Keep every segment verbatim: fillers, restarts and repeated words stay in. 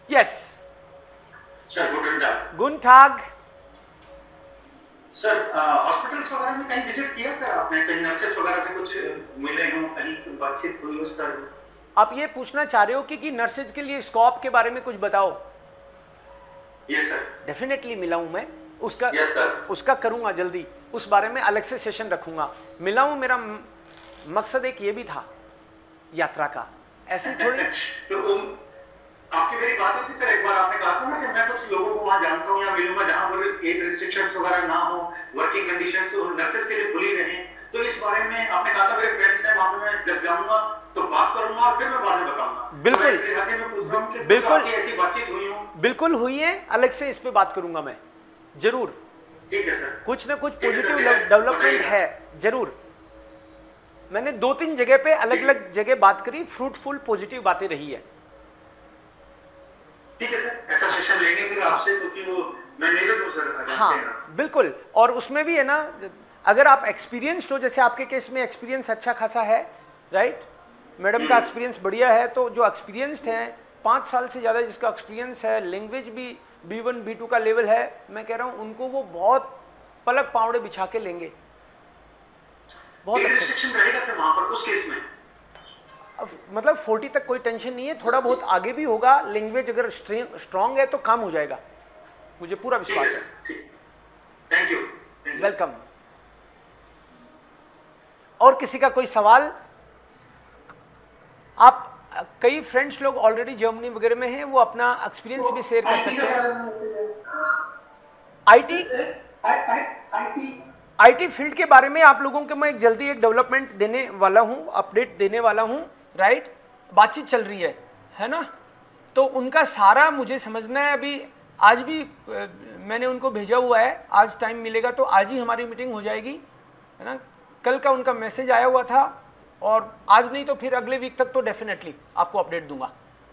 Yes sir, गुड टाग। गुड टाग। सर, हॉस्पिटल्स वगैरह में कहीं विजिट किया सर आपने? कहीं नर्सेस वगैरह से कुछ मिले हो, कहीं बातचीत हुई उस तरह? आप ये पूछना चाह रहे हो कि, कि नर्सेज के लिए स्कोप के बारे में कुछ बताओ? Yes sir. डेफिनेटली मिला हूं मैं, उसका यस सर। उसका करूंगा जल्दी, उस बारे में अलग से सेशन रखूंगा। मिला हूं, मेरा मकसद एक ये भी था यात्रा का, ऐसे ही थोड़ी तो आपकी मेरी बात हुई थी सर, एक बार आपने कहा था ना कि मैं कुछ लोगों को वहां जानता हूं या मिलूंगा जहां पर एज रिस्ट्रिक्शंस वगैरह ना हो, वर्किंग कंडीशंस नर्सेस के लिए खुली रहे। तो इस बारे में आपने कहा था मेरे फ्रेंड्स हैं वहां पे, मैं जब जाऊंगा तो बात करूंगा और फिर मैं बाद में बताऊंगा। बिल्कुल तो बिल्कुल ऐसी बातचीत हुई हो? बिल्कुल हुई है, अलग से इस पे बात करूंगा मैं जरूर। ठीक है सर। कुछ ना कुछ पॉजिटिव डेवलपमेंट है जरूर। मैंने दो तीन जगह पे अलग अलग जगह बात करी, फ्रूटफुल पॉजिटिव बातें रही है। ठीक है सर, ऐसा सेशन लेंगे फिर आपसे, क्योंकि वो मैं नहीं तो सर। हाँ बिल्कुल, और उसमें भी है ना, अगर आप एक्सपीरियंस्ड हो, जैसे आपके केस में एक्सपीरियंस अच्छा खासा है, राइट, मैडम का एक्सपीरियंस बढ़िया है, तो जो एक्सपीरियंस्ड है, पाँच साल से ज़्यादा जिसका एक्सपीरियंस है, लैंग्वेज भी बी वन बी टू का लेवल है, मैं कह रहा हूँ उनको वो बहुत पलक पावड़े बिछा के लेंगे, बहुत अच्छा रहेगा सर वहाँ पर उस केस में। मतलब चालीस तक कोई टेंशन नहीं है, थोड़ा बहुत आगे भी होगा, लैंग्वेज अगर स्ट्रांग है तो काम हो जाएगा, मुझे पूरा विश्वास है। Thank you. वेलकम। और किसी का कोई सवाल? आप कई फ्रेंड्स लोग ऑलरेडी जर्मनी वगैरह में हैं, वो अपना एक्सपीरियंस भी शेयर कर सकते हैं। आईटी आईटी फील्ड के बारे में आप लोगों को मैं एक जल्दी एक डेवलपमेंट देने वाला हूं, अपडेट देने वाला हूं, राइट। बातचीत चल रही है है ना, तो उनका सारा मुझे समझना है। अभी आज भी मैंने उनको भेजा हुआ है, आज टाइम मिलेगा तो आज ही हमारी मीटिंग हो जाएगी, है ना। कल का उनका मैसेज आया हुआ था, और आज नहीं तो फिर अगले वीक तक तो डेफिनेटली आपको अपडेट दूंगा।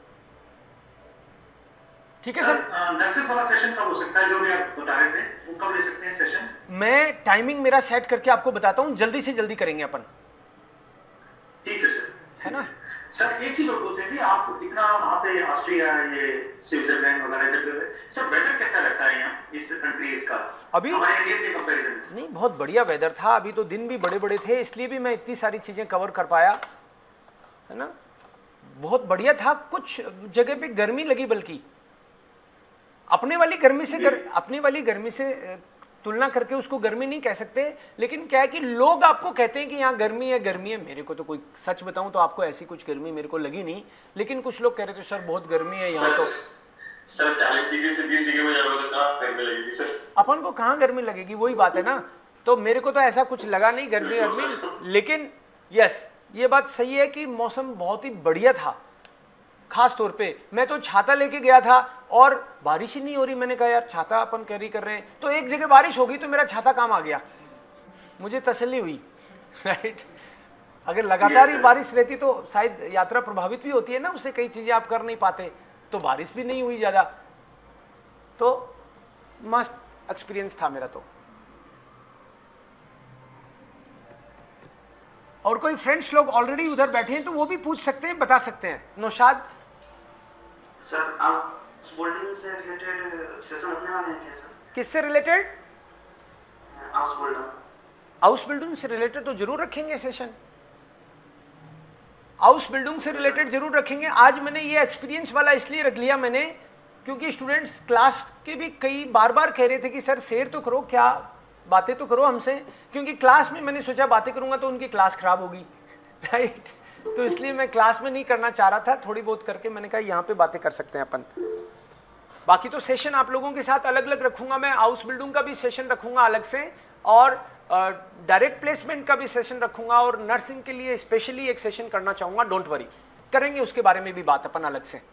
ठीक है सर। नर्सेस वाला सेशन कब हो सकता है जो भी आप बता रहे थे, वो कब ले सकते हैं सेशन? मैं टाइमिंग मेरा सेट करके आपको बताता हूं, जल्दी से जल्दी करेंगे अपन। ठीक है सर, है ना। सर एक चीज और पूछ रहे थे, आप इतना वहाँ पे ऑस्ट्रिया, ये स्विट्जरलैंड वगैरह जगह, सर वेदर कैसा रहता है यहाँ इस कंट्रीज का अभी? हमारे इंडिया के कंपैरिजन? नहीं, बहुत बढ़िया वेदर था, अभी तो दिन भी बड़े बड़े थे, इसलिए भी मैं इतनी सारी चीजें कवर कर पाया, है ना। बहुत बढ़िया था। कुछ जगह पे गर्मी लगी, बल्कि अपने वाली गर्मी से गर, अपने वाली गर्मी से तुलना करके उसको गर्मी नहीं कह सकते, लेकिन क्या है कि लोग आपको कहते हैं कि यहाँ गर्मी है गर्मी है। मेरे को तो कोई सच बताऊं तो आपको ऐसी कुछ गर्मी मेरे को लगी नहीं, लेकिन कुछ लोग कह रहे थे सर बहुत गर्मी है यहाँ। तो सर चालीस डिग्री से बीस डिग्री में जा रहा तो कहाँ गर्मी लगेगी सर? अपन को कहाँ गर्मी लगेगी, वही बात है ना। तो मेरे को तो ऐसा कुछ लगा नहीं गर्मी गर्मी, लेकिन यस ये बात सही है कि मौसम बहुत ही बढ़िया था। खास तौर पे मैं तो छाता लेके गया था और बारिश ही नहीं हो रही। मैंने कहा यार छाता अपन कैरी कर रहे हैं, तो एक जगह बारिश होगी तो मेरा छाता काम आ गया, मुझे तसल्ली हुई, राइट। अगर लगातार ही बारिश रहती तो शायद यात्रा प्रभावित भी होती है ना, उससे कई चीजें आप कर नहीं पाते, तो बारिश भी नहीं हुई ज्यादा, तो मस्त एक्सपीरियंस था मेरा। तो और कोई फ्रेंड्स लोग ऑलरेडी उधर बैठे हैं तो वो भी पूछ सकते हैं, बता सकते हैं। नौशाद सर, आप स्पोर्टिंग से रिलेटेड सेशन रखने वाले हैं क्या सर? किससे related? House building. House building से रिलेटेड तो जरूर रखेंगे सेशन, हाउस बिल्डिंग से रिलेटेड जरूर रखेंगे। आज मैंने ये एक्सपीरियंस वाला इसलिए रख लिया मैंने, क्योंकि स्टूडेंट्स क्लास के भी कई बार बार कह रहे थे कि सर शेयर तो करो, क्या बातें तो करो हमसे, क्योंकि क्लास में मैंने सोचा बातें करूंगा तो उनकी क्लास खराब होगी, राइट। तो इसलिए मैं क्लास में नहीं करना चाह रहा था, थोड़ी बहुत करके मैंने कहा यहाँ पे बातें कर सकते हैं अपन। बाकी तो सेशन आप लोगों के साथ अलग अलग रखूंगा मैं, हाउस बिल्डिंग का भी सेशन रखूंगा अलग से, और डायरेक्ट प्लेसमेंट का भी सेशन रखूंगा, और नर्सिंग के लिए स्पेशली एक सेशन करना चाहूंगा। डोंट वरी, करेंगे उसके बारे में भी बात अपन अलग से।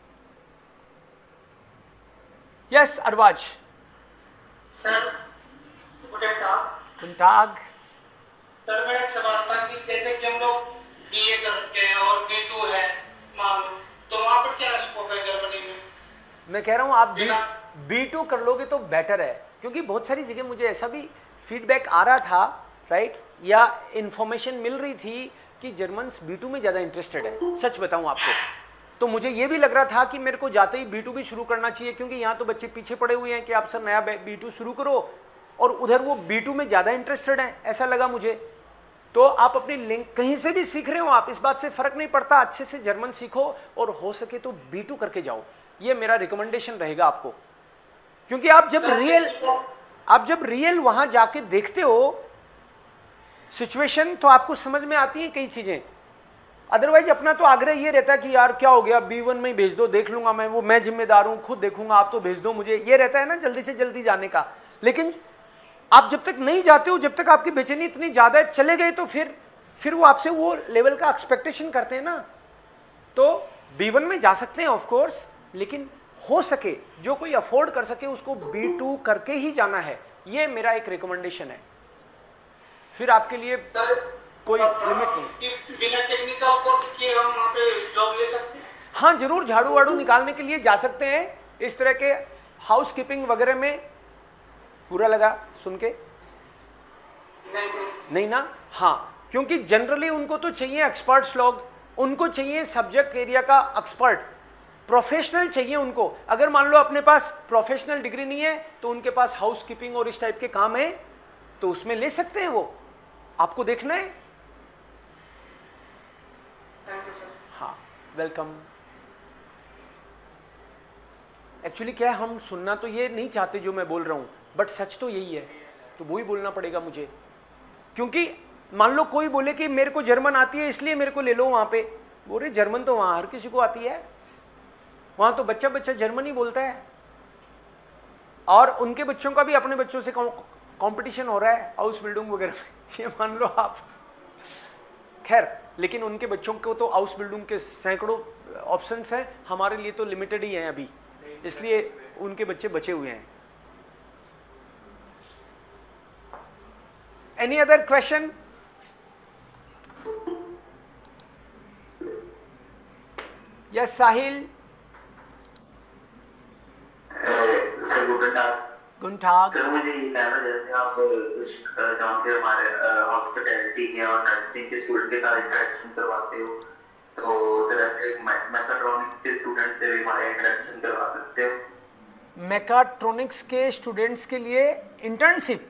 यस अरवाज सर, गुड टाग। सर मेरा एक सवाल था कि जैसे कि हम लोग बीए करते हैं और बी टू है मान लो, तो वहाँ पर क्या स्कोप है जर्मनी में? मैं कह रहा हूँ आप बी टू कर लोगे तो बेटर है, क्योंकि बहुत सारी जगह मुझे ऐसा भी फीडबैक आ रहा था, राइट, या इंफॉर्मेशन मिल रही थी कि जर्मन्स बी टू में ज़्यादा इंटरेस्टेड है। सच बताऊँ आपको, तो मुझे ये भी लग रहा था कि मेरे को जाते ही बी टू भी शुरू करना चाहिए, क्योंकि यहाँ तो बच्चे पीछे पड़े हुए हैं कि आप सर नया बी टू शुरू करो, और उधर वो बी टू में ज़्यादा इंटरेस्टेड हैं, ऐसा लगा मुझे। तो आप अपनी लिंक कहीं से भी सीख रहे हो आप, इस बात से फ़र्क नहीं पड़ता, अच्छे से जर्मन सीखो और हो सके तो बी टू करके जाओ, ये मेरा रिकमेंडेशन रहेगा आपको। क्योंकि आप जब रियल आप जब रियल वहाँ जाके देखते हो सिचुएशन, तो आपको समझ में आती हैं कई चीज़ें। अदरवाइज अपना तो आग्रह ये रहता है कि यार क्या हो गया, बी वन में ही भेज दो, देख लूंगा मैं, वो मैं जिम्मेदार हूँ, खुद देखूंगा, आप तो भेज दो मुझे, ये रहता है ना जल्दी से जल्दी जाने का। लेकिन आप जब तक नहीं जाते हो, जब तक आपकी बेचैनी इतनी ज़्यादा है, चले गए तो फिर फिर वो आपसे वो लेवल का एक्सपेक्टेशन करते हैं ना। तो बी वन में जा सकते हैं ऑफ कोर्स, लेकिन हो सके जो कोई अफोर्ड कर सके उसको बी टू करके ही जाना है, ये मेरा एक रिकमेंडेशन है। फिर आपके लिए कोई लिमिट नहीं। बिना टेक्निकल कोर्स किए हम वहाँ पे जॉब ले सकते हैं? हाँ जरूर, झाड़ू वाड़ू निकालने के लिए जा सकते हैं, इस तरह के हाउस कीपिंग वगैरह में। पूरा लगा सुन के? नहीं, नहीं ना? हाँ, क्योंकि जनरली उनको तो चाहिए एक्सपर्ट्स लोग, उनको चाहिए सब्जेक्ट एरिया का एक्सपर्ट, प्रोफेशनल चाहिए उनको। अगर मान लो अपने पास प्रोफेशनल डिग्री नहीं है तो उनके पास हाउस कीपिंग और इस टाइप के काम है, तो उसमें ले सकते हैं वो। आपको देखना है। हाँ वेलकम। एक्चुअली क्या है, हम सुनना तो ये नहीं चाहते जो मैं बोल रहा हूँ, बट सच तो यही है, तो वो ही बोलना पड़ेगा मुझे। क्योंकि मान लो कोई बोले कि मेरे को जर्मन आती है इसलिए मेरे को ले लो वहाँ पे, बोले जर्मन तो वहाँ हर किसी को आती है, वहाँ तो बच्चा बच्चा जर्मन ही बोलता है, और उनके बच्चों का भी अपने बच्चों से कंपटीशन हो रहा है हाउस बिल्डिंग वगैरह में, ये मान लो आप। खैर, लेकिन उनके बच्चों को तो हाउस बिल्डिंग के सैकड़ों ऑप्शंस हैं, हमारे लिए तो लिमिटेड ही हैं अभी, इसलिए उनके बच्चे बचे हुए हैं। Any other question? Yes Sahil. गुड टाग। सर मुझे ये कहना, जैसे आप जानते हो हमारे हॉस्पिटैलिटी के और नर्सिंग के स्टूडेंट के साथ इंटरेक्शन करवाते हो, तो सर ऐसे मैकाट्रॉनिक्स के स्टूडेंट्स से भी हमारे इंटरेक्शन करवा सकते हो? मैकाट्रॉनिक्स के स्टूडेंट्स के लिए इंटर्नशिप?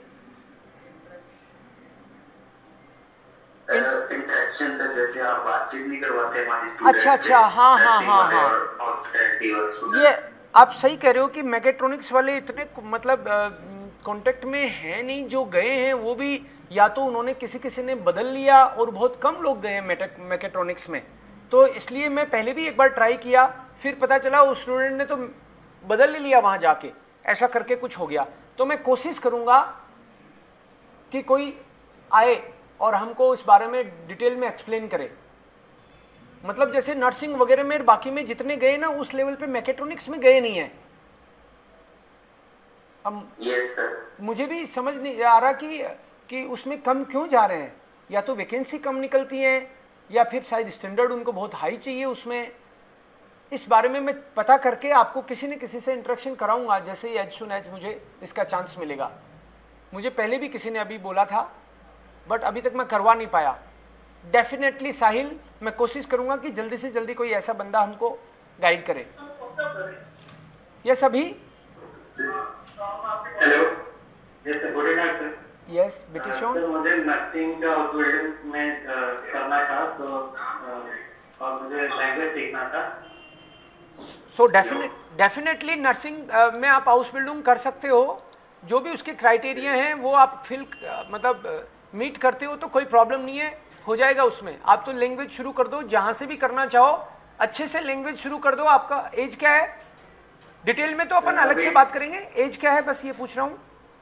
इंटरेक्शन सर, जैसे आप बातचीत नहीं करवाते हमारे स्टूडेंट्स। अच्छा अच्छा, हाँ हाँ हाँ हाँ, ये आप सही कह रहे हो कि मैकेट्रॉनिक्स वाले इतने मतलब कांटेक्ट में हैं नहीं, जो गए हैं वो भी या तो उन्होंने किसी किसी ने बदल लिया और बहुत कम लोग गए हैं मैकेट्रॉनिक्स में, तो इसलिए मैं पहले भी एक बार ट्राई किया, फिर पता चला उस स्टूडेंट ने तो बदल ही लिया वहाँ जाके, ऐसा करके कुछ हो गया। तो मैं कोशिश करूँगा कि कोई आए और हमको इस बारे में डिटेल में एक्सप्लेन करे। मतलब जैसे नर्सिंग वगैरह में बाकी में जितने गए ना, उस लेवल पे मैकेट्रॉनिक्स में गए नहीं है। अब yes, मुझे भी समझ नहीं आ रहा कि कि उसमें कम क्यों जा रहे हैं, या तो वैकेंसी कम निकलती है या फिर शायद स्टैंडर्ड उनको बहुत हाई चाहिए उसमें। इस बारे में मैं पता करके आपको किसी न किसी से इंटरेक्शन कराऊंगा, जैसे ही एज सुन एज मुझे इसका चांस मिलेगा। मुझे पहले भी किसी ने अभी बोला था, बट अभी तक मैं करवा नहीं पाया। डेफिनेटली साहिल, मैं कोशिश करूंगा कि जल्दी से जल्दी कोई ऐसा बंदा हमको गाइड करे। यस अभी? हेलो, जैसे गुड इवनिंग सर। यस बेटी शोन। सर मुझे नर्सिंग का बिल्डिंग में करना था, तो और मुझे लैंग्वेज सीखना था। सो डेफिनेट डेफिनेटली नर्सिंग में आप हाउस बिल्डिंग कर सकते हो, जो भी उसके क्राइटेरिया हैं वो आप फिल मतलब मीट करते हो तो कोई प्रॉब्लम नहीं है, हो जाएगा उसमें। आप तो लैंग्वेज शुरू कर दो, जहाँ से भी करना चाहो अच्छे से लैंग्वेज शुरू कर दो। आपका एज क्या है? डिटेल में तो अपन अलग से बात करेंगे, एज क्या है बस ये पूछ रहा हूँ।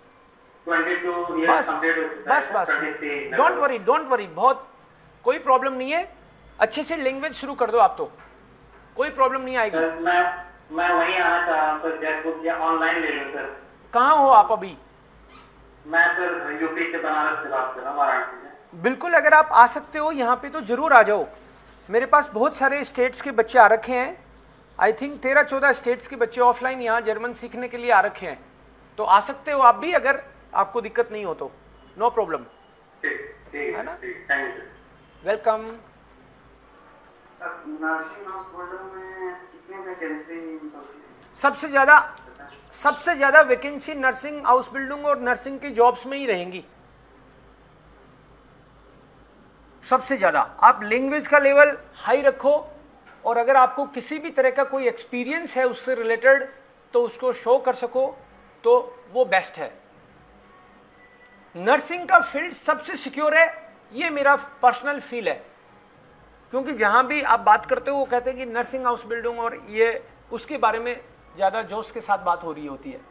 बस बस बस डोंट वरी डोंट वरी, बहुत कोई प्रॉब्लम नहीं है, अच्छे से लैंग्वेज शुरू कर दो आप, तो कोई प्रॉब्लम नहीं आएगी। मैं मैं वहीं आना चाह रहा हूँ सर, जयपुर या ऑनलाइन ले लो सर। कहाँ हो आप अभी? मैं सर यूपी से बनारस से बात कर रहा हूँ, वाराणसी से। बिल्कुल, अगर आप आ सकते हो यहाँ पे तो जरूर आ जाओ। मेरे पास बहुत सारे स्टेट्स के बच्चे आ रखे हैं, आई थिंक तेरह चौदह स्टेट्स के बच्चे ऑफलाइन यहाँ जर्मन सीखने के लिए आ रखे हैं, तो आ सकते हो आप भी, अगर आपको दिक्कत नहीं हो तो। नो प्रॉब्लम, है ना? Thank you. Welcome. Sir nursing hospital में कितने वैकेंसी निकलती है? सबसे ज़्यादा सबसे ज़्यादा वैकेंसी नर्सिंग हाउस बिल्डिंग और नर्सिंग की जॉब्स में ही रहेंगी सबसे ज़्यादा। आप लैंग्वेज का लेवल हाई रखो और अगर आपको किसी भी तरह का कोई एक्सपीरियंस है उससे रिलेटेड तो उसको शो कर सको तो वो बेस्ट है। नर्सिंग का फील्ड सबसे सिक्योर है, ये मेरा पर्सनल फील है, क्योंकि जहां भी आप बात करते हो वो कहते हैं कि नर्सिंग हाउस बिल्डिंग और ये उसके बारे में ज़्यादा जोश के साथ बात हो रही होती है।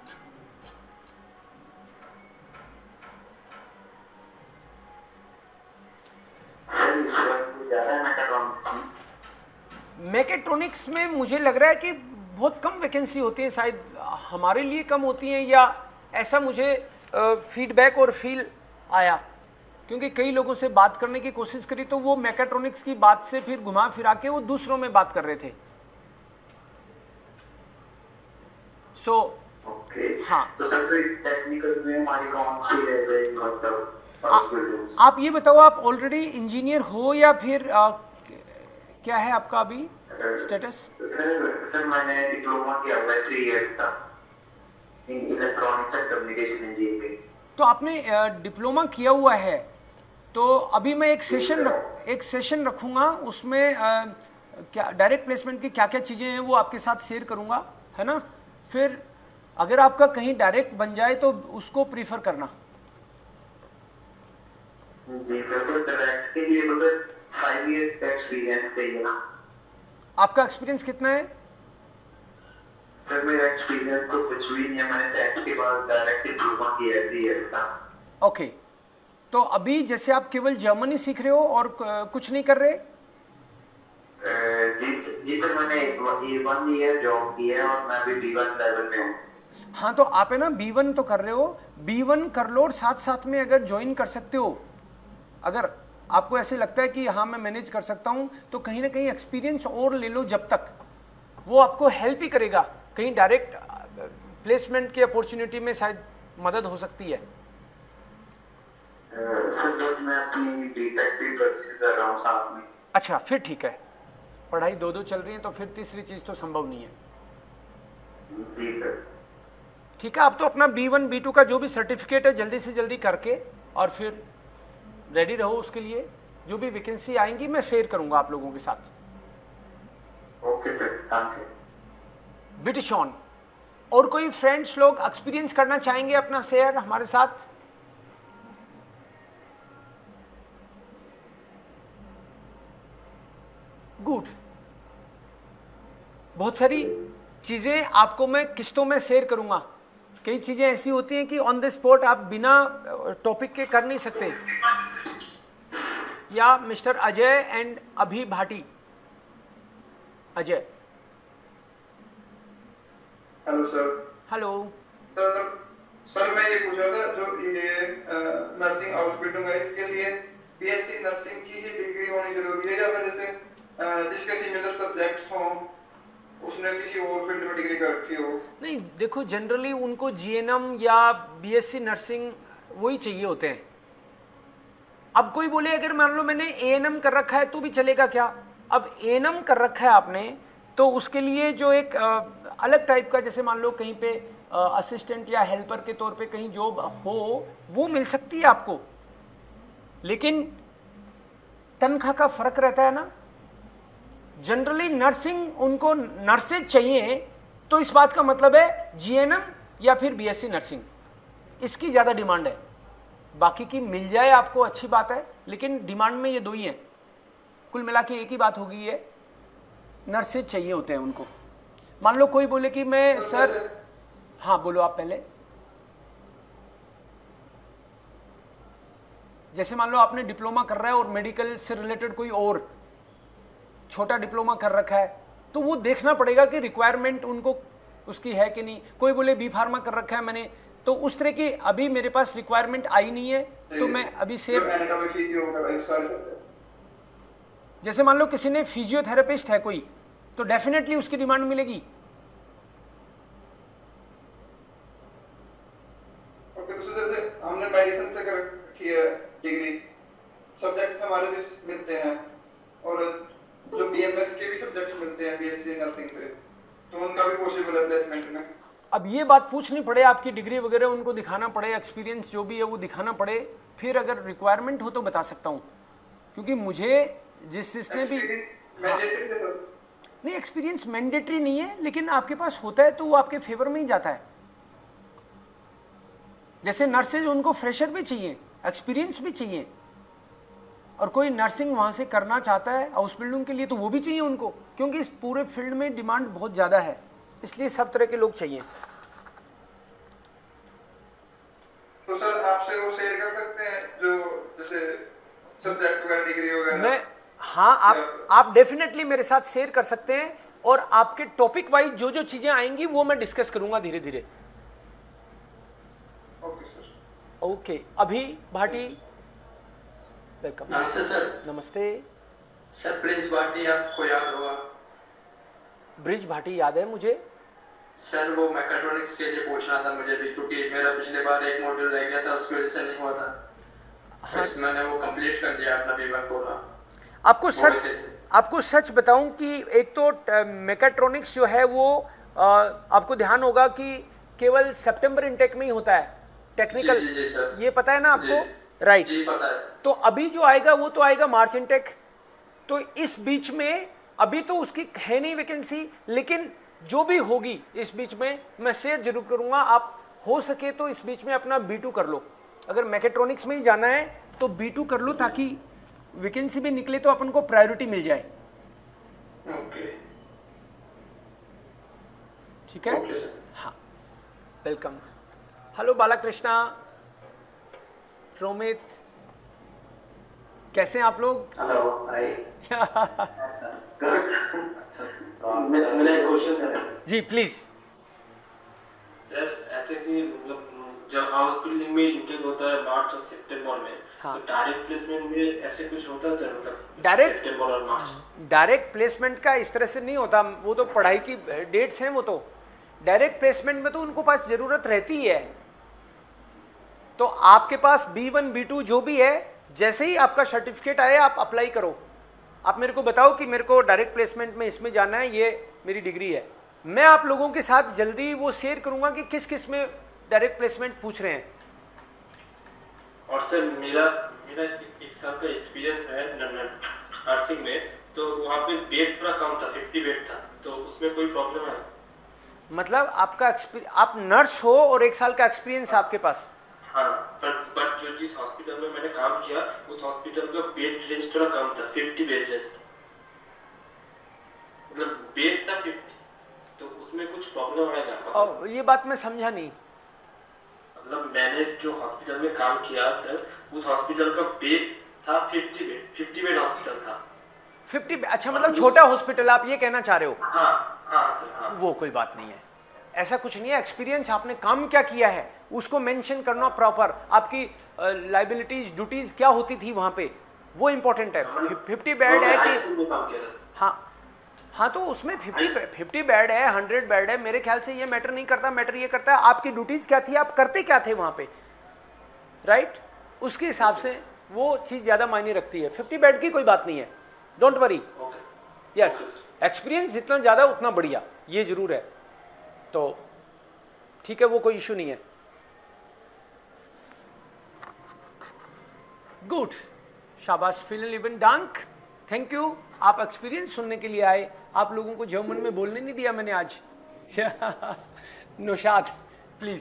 मैकेट्रॉनिक्स में मुझे लग रहा है कि बहुत कम वैकेंसी होती है, शायद हमारे लिए कम होती हैं या ऐसा मुझे फीडबैक और फील आया, क्योंकि कई लोगों से बात करने की कोशिश करी तो वो मैकेट्रॉनिक्स की बात से फिर घुमा फिरा के वो दूसरों में बात कर रहे थे। सो so, हाँ तो सर टेक्निकल में हमारी कौन सी रह जाएगी मतलब? आ, आप ये बताओ आप ऑलरेडी इंजीनियर हो या फिर आ, क्या है आपका अभी स्टेटस? सर सर मैंने डिप्लोमा किया हुआ है थ्री इयर्स का in electronics and communication engineering. तो आपने डिप्लोमा किया हुआ है, तो अभी मैं एक सेशन रख, एक सेशन रखूँगा उसमें आ, क्या डायरेक्ट प्लेसमेंट की क्या क्या चीज़ें हैं वो आपके साथ शेयर करूँगा, है ना? फिर अगर आपका कहीं डायरेक्ट बन जाए तो उसको प्रीफर करना। जी तो डायरेक्ट के लिए तो फाइव इयर्स का एक्सपीरियंस चाहिए ना? आपका एक्सपीरियंस कितना है? सर मेरा एक्सपीरियंस तो कुछ भी नहीं है, मैंने टेंथ के बाद डायरेक्ट डिप्लोमा किया है थ्री इयर्स का। ओके, तो अभी जैसे आप केवल जर्मनी सीख रहे हो और कुछ नहीं कर रहे? जी जी सर मैंने वन ईयर जॉब की है और मैं अभी बी वन लेवल में हूँ। हाँ तो आप है ना बी वन तो कर रहे हो, बी वन कर लो और साथ साथ में अगर ज्वाइन कर सकते हो, अगर आपको ऐसे लगता है कि हाँ मैं मैनेज कर सकता हूँ तो कहीं ना कहीं एक्सपीरियंस और ले लो, जब तक वो आपको हेल्प ही करेगा, कहीं डायरेक्ट प्लेसमेंट की अपॉर्चुनिटी में शायद मदद हो सकती है। सर जब मैं अपनी बीटेक की परस्यू कर रहा हूँ साथ में। अच्छा फिर ठीक है, पढ़ाई दो दो चल रही है तो फिर तीसरी चीज़ तो संभव नहीं है। जी सर ठीक है, आप तो अपना बी वन बी टू का जो भी सर्टिफिकेट है जल्दी से जल्दी करके और फिर रेडी रहो उसके लिए, जो भी वैकेंसी आएंगी मैं शेयर करूंगा आप लोगों के साथ। Okay sir, thank you. ब्रिटिश ऑन। और कोई फ्रेंड्स लोग एक्सपीरियंस करना चाहेंगे अपना शेयर हमारे साथ? गुड, बहुत सारी चीजें आपको मैं किस्तों में शेयर करूंगा। कई चीजें ऐसी होती हैं कि ऑन द स्पॉट आप बिना टॉपिक के कर नहीं सकते। या mister Ajay and Abhi Bhati. Ajay. Hello sir. Hello sir sir मैं ये पूछ रहा था, जो ये नर्सिंग हाउस बिल्डिंग है इसके लिए बीएससी नर्सिंग की ही डिग्री होनी जरूरी है या फिर जैसे जिसके सिमिलर सब्जेक्ट्स हों उसने किसी और फील्ड में डिग्री कर रखी हो? नहीं, देखो जनरली उनको जीएनएम या बीएससी नर्सिंग वही चाहिए होते हैं। अब कोई बोले अगर मान लो मैंने एएनएम कर रखा है तो भी चलेगा क्या? अब एएनएम कर रखा है आपने तो उसके लिए जो एक आ, अलग टाइप का, जैसे मान लो कहीं पे असिस्टेंट या हेल्पर के तौर पे कहीं जॉब हो वो मिल सकती है आपको, लेकिन तनख्वाह का फर्क रहता है ना। जनरली नर्सिंग उनको नर्सेज चाहिए, तो इस बात का मतलब है जीएनएम या फिर बीएससी नर्सिंग, इसकी ज़्यादा डिमांड है। बाकी की मिल जाए आपको अच्छी बात है, लेकिन डिमांड में ये दो ही हैं। कुल मिला के एक ही बात होगी, ये नर्सेज चाहिए होते हैं उनको। मान लो कोई बोले कि मैं सर, हाँ बोलो आप पहले। जैसे मान लो आपने डिप्लोमा कर रहा है और मेडिकल से रिलेटेड कोई और छोटा डिप्लोमा कर रखा है, तो वो देखना पड़ेगा कि रिक्वायरमेंट उनको उसकी है कि नहीं। कोई बोले बी फार्मा कर रखा है मैंने, तो उस तरह की अभी मेरे पास रिक्वायरमेंट आई नहीं है, तो मैं अभी से जैसे मान लो किसी ने फिजियोथेरेपिस्ट है कोई, तो डेफिनेटली उसकी डिमांड मिलेगी। हमने मेडिसिन से कर रखी है डिग्री, सब्जेक्ट्स हमारे भी मिलते हैं, और जो बीएम अब ये बात पूछनी पड़े, आपकी डिग्री वगैरह उनको दिखाना पड़े, एक्सपीरियंस जो भी है वो दिखाना पड़े, फिर अगर रिक्वायरमेंट हो तो बता सकता हूँ। क्योंकि मुझे जिस जिसने भी हाँ, नहीं एक्सपीरियंस मैंडेटरी नहीं है, लेकिन आपके पास होता है तो वो आपके फेवर में ही जाता है। जैसे नर्सेज उनको फ्रेशर भी चाहिए, एक्सपीरियंस भी चाहिए, और कोई नर्सिंग वहाँ से करना चाहता है हाउस बिल्डिंग के लिए तो वो भी चाहिए उनको, क्योंकि इस पूरे फील्ड में डिमांड बहुत ज़्यादा है, इसलिए सब तरह के लोग चाहिए। तो सर आपसे वो शेयर कर सकते हैं जो जैसे सब्जेक्ट वगैरह, डिग्री वगैरह? मैं हाँ, आप आप डेफिनेटली मेरे साथ शेयर कर सकते हैं, और आपके टॉपिक वाइज जो जो चीज़ें आएंगी वो मैं डिस्कस करूंगा धीरे धीरे। Okay sir. Okay, Abhi Bhati welcome. नमस्ते सर। नमस्ते सर, प्रिंस भाटी आपको याद होगा? ब्रिज भाटी याद है मुझे सर। वो मैकेट्रॉनिक्स के लिए पूछना था मुझे भी, क्योंकि मेरा पिछले बार एक मॉड्यूल रह गया था, उसकी वजह से नहीं हुआ था। हाँ। मैंने वो कंप्लीट कर दिया अपना पेपर पूरा। आपको सच आपको सच बताऊं कि एक तो मैकेट्रॉनिक्स जो है वो आ, आपको ध्यान होगा कि केवल सितंबर इनटेक में ही होता है टेक्निकल। जी, जी, जी, सर। ये पता है ना आपको? राइट जी पता है। तो अभी जो आएगा वो तो आएगा मार्च इनटेक, तो इस बीच में अभी तो उसकी है नहीं वैकेंसी, लेकिन जो भी होगी इस बीच में मैं शेयर जरूर करूंगा। आप हो सके तो इस बीच में अपना बी टू कर लो, अगर मैकेट्रॉनिक्स में ही जाना है तो बी टू कर लो, ताकि वैकेंसी भी निकले तो अपन को प्रायोरिटी मिल जाए। ओके, ठीक है? Okay sir. हाँ, वेलकम। हेलो बालाकृष्णा, रोमित, कैसे हैं आप लोग? Hello, hi. मेरा एक क्वेश्चन है जी प्लीज। सर ऐसे कि मतलब जब हाउस बिल्डिंग में इंटेक होता है मार्च और सितंबर में, हाँ। तो डायरेक्ट प्लेसमेंट में ऐसे कुछ होता है सर? मतलब डायरेक्ट सितंबर और मार्च डायरेक्ट प्लेसमेंट का इस तरह से नहीं होता, वो तो पढ़ाई की डेट्स हैं। वो तो डायरेक्ट प्लेसमेंट में तो उनको पास जरूरत रहती ही है, तो आपके पास बी वन बी टू जो भी है, जैसे ही आपका सर्टिफिकेट आए आप अप्लाई करो। आप मेरे को बताओ कि मेरे को डायरेक्ट प्लेसमेंट में इसमें जाना है, ये मेरी डिग्री है। मैं आप लोगों के साथ जल्दी वो शेयर करूंगा कि किस किस में डायरेक्ट प्लेसमेंट पूछ रहे हैं। और सर मेरा मेरा एक साल का एक्सपीरियंस है नर्सिंग में, तो वहाँ पे बेड पूरा कम था, फिफ्टी बेड था, तो उसमें कोई प्रॉब्लम है? मतलब आपका आप नर्स हो और एक साल का एक्सपीरियंस आपके पास? हाँ, बट बट जो जिस हॉस्पिटल में मैंने काम किया उस हॉस्पिटल का बेड रेंज थोड़ा कम था, फिफ्टी बेड रेंज था, मतलब बेड था फिफ्टी, तो उसमें कुछ प्रॉब्लम आएगा? और ये बात मैं समझा नहीं। मतलब मैंने जो हॉस्पिटल में काम किया सर, उस हॉस्पिटल का बेड था fifty bed, fifty bed hospital था। फिफ्टी? अच्छा, मतलब छोटा हॉस्पिटल आप ये कहना चाह रहे हो? हाँ हाँ सर, हाँ। वो कोई बात नहीं है, ऐसा कुछ नहीं है। एक्सपीरियंस, आपने काम क्या किया है उसको मेंशन करना प्रॉपर, आपकी लाइबिलिटीज ड्यूटीज क्या होती थी वहां पे, वो इंपॉर्टेंट है। फिफ्टी बेड है कि हाँ हाँ, तो उसमें फिफ्टी फिफ्टी बेड है, हंड्रेड बेड है, मेरे ख्याल से ये मैटर नहीं करता। मैटर ये करता है आपकी ड्यूटीज क्या थी, आप करते क्या थे वहां पे, राइट? उसके हिसाब से वो चीज ज्यादा मायने रखती है। फिफ्टी बेड की कोई बात नहीं है, डोंट वरी। यस, एक्सपीरियंस जितना ज्यादा उतना बढ़िया, ये जरूर है। तो ठीक है, वो कोई इशू नहीं है। गुड, शाबाश, फिलन इवन डांक, थैंक यू। आप एक्सपीरियंस सुनने के लिए आए, आप लोगों को जर्मन में बोलने नहीं दिया मैंने आज। Naushad please.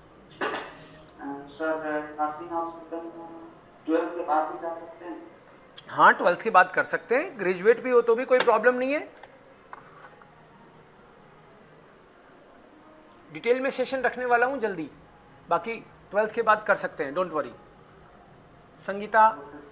Sir nursing hospital twelfth के बाद भी जा सकते हैं? हाँ, ट्वेल्थ के बाद कर सकते हैं, ग्रेजुएट भी हो तो भी कोई प्रॉब्लम नहीं है। डिटेल में सेशन रखने वाला हूं जल्दी, बाकी ट्वेल्थ के बाद कर सकते हैं, डोंट वरी। संगीता।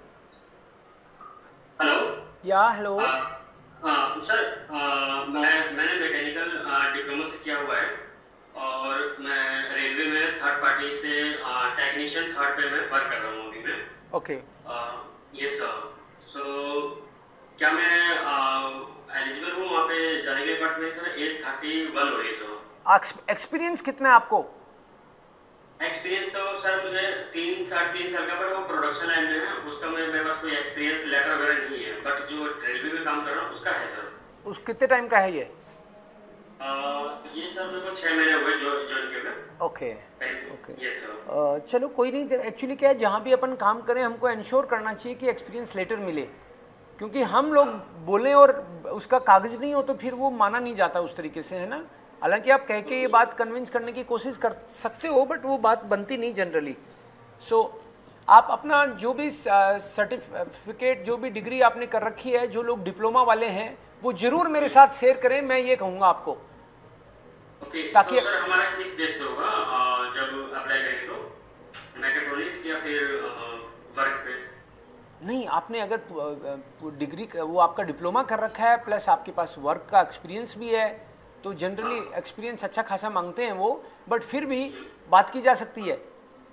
हेलो। या हेलो। सर मैं मैंने मैकेनिकल डिप्लोमा से किया हुआ है और मैं रेलवे में थर्ड पार्टी से टेक्नीशियन थर्ड पे में वर्क कर रहा हूँ अभी मैं। ओके। Yes sir. सो क्या मैं एलिजिबल हूँ वहाँ पे जाने के लिए? बट मेरी सर एज थर्टी वन हो रही है सर। एक्सपीरियंस कितना है आपको? एक्सपीरियंस तो सर मुझे तीन साढ़े तीन साल का, पर वो प्रोडक्शन लाइन में है, उसका मेरे मेरे पास कोई एक्सपीरियंस लेटर वगैरह नहीं है, बट जो रेलवे में काम कर रहा हूँ उसका है सर। उस कितने टाइम का है ये? ये सर मेरे को छह महीने हुए जो ज्वाइन किए हुए। Okay okay yes sir. चलो कोई नहीं, एक्चुअली क्या है, जहाँ भी अपन काम करें हमको इंश्योर करना चाहिए कि एक्सपीरियंस लेटर मिले, क्योंकि हम लोग बोलें और उसका कागज नहीं हो तो फिर वो माना नहीं जाता उस तरीके से, है ना। हालांकि आप कह के ये बात कन्विंस करने की कोशिश कर सकते हो, बट वो बात बनती नहीं जनरली। सो so, आप अपना जो भी सर्टिफिकेट, जो भी डिग्री आपने कर रखी है, जो लोग डिप्लोमा वाले हैं वो जरूर मेरे साथ शेयर करें, मैं ये कहूँगा आपको। ओके, ताकि तो सर हमारा इस बेस पे होगा जब अप्लाई करेंगे तो मैकेट्रॉनिक्स या फिर वर्क पे? नहीं, आपने अगर डिग्री वो आपका डिप्लोमा कर रखा है प्लस आपके पास वर्क का एक्सपीरियंस भी है, तो जनरली एक्सपीरियंस अच्छा खासा मांगते हैं वो, बट फिर भी बात की जा सकती है।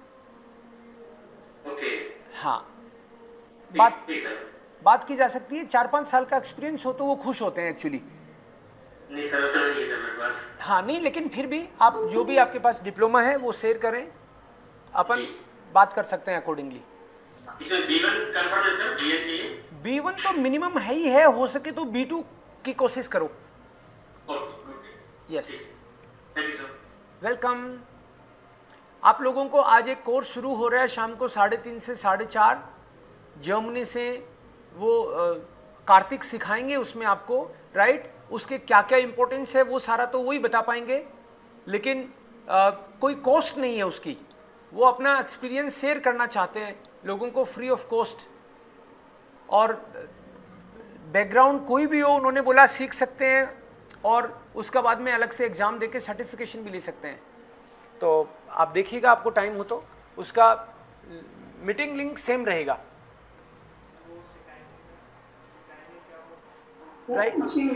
ओके। हाँ, बात ठीक सर, बात की जा सकती है। चार पाँच साल का एक्सपीरियंस हो तो वो खुश होते हैं एक्चुअली। नहीं सर, उतना नहीं सर मेरे पास। हाँ नहीं, लेकिन फिर भी आप जो भी आपके पास डिप्लोमा है वो शेयर करें, अपन बात कर सकते हैं अकॉर्डिंगली। इसमें बी वन कंफर्म है सर, बी वन चाहिए? बी वन तो मिनिमम है ही है, हो सके तो बी टू की कोशिश करो। Yes, thank you sir. Welcome. आप लोगों को आज एक कोर्स शुरू हो रहा है शाम को साढ़े तीन से साढ़े चार, जर्मनी से वो कार्तिक सिखाएंगे उसमें आपको, राइट। उसके क्या क्या इंपॉर्टेंस है वो सारा तो वही बता पाएंगे, लेकिन आ, कोई कॉस्ट नहीं है उसकी। वो अपना एक्सपीरियंस शेयर करना चाहते हैं लोगों को फ्री ऑफ कॉस्ट, और बैकग्राउंड कोई भी हो उन्होंने बोला सीख सकते हैं, और उसका बाद में अलग से एग्ज़ाम देके सर्टिफिकेशन भी ले सकते हैं। तो आप देखिएगा, आपको टाइम हो तो उसका मीटिंग लिंक सेम रहेगा, राइट।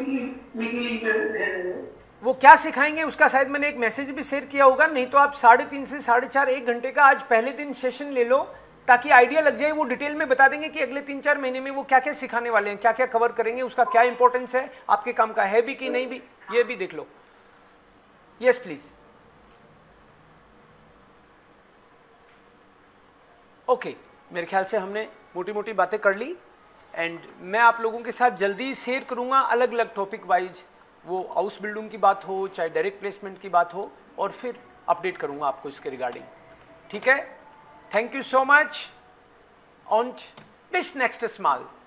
वो क्या सिखाएंगे उसका शायद मैंने एक मैसेज भी शेयर किया होगा, नहीं तो आप साढ़े तीन से साढ़े चार एक घंटे का आज पहले दिन सेशन ले लो, ताकि आइडिया लग जाए। वो डिटेल में बता देंगे कि अगले तीन चार महीने में वो क्या क्या सिखाने वाले हैं, क्या क्या कवर करेंगे, उसका क्या इंपॉर्टेंस है, आपके काम का है भी कि नहीं भी, ये भी देख लो। Yes please. ओके, मेरे ख्याल से हमने मोटी मोटी बातें कर ली, एंड मैं आप लोगों के साथ जल्दी शेयर करूंगा अलग अलग टॉपिक वाइज, वो हाउस बिल्डिंग की बात हो चाहे डायरेक्ट प्लेसमेंट की बात हो, और फिर अपडेट करूंगा आपको इसके रिगार्डिंग। ठीक है, thank you so much, und bis nächstes Mal.